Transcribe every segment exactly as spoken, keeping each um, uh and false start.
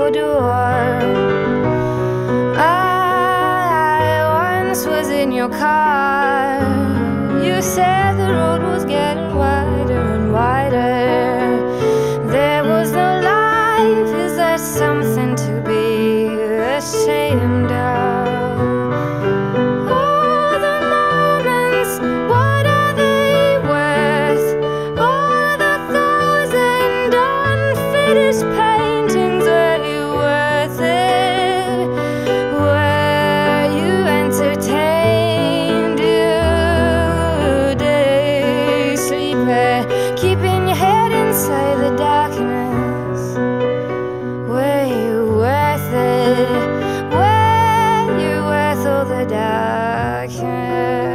your door. I once was in your car. You said the road was getting wider and wider. There was no life. Is that something to be ashamed of? All the moments, what are they worth? All the thousand unfinished paintings, were you worth it? Were you entertained? You daysleeper, keeping your head inside the darkness. Were you worth it? Were you worth all the darkness?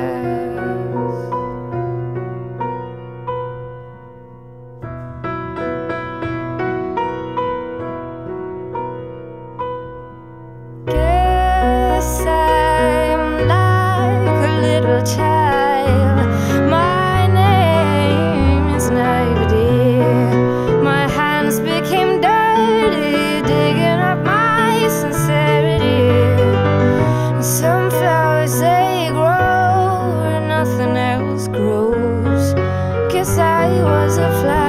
Guess I'm like a little child. My name is naivety. My hands became dirty, digging up my sincerity. Some flowers, they grow where nothing else grows. Guess I was a flower.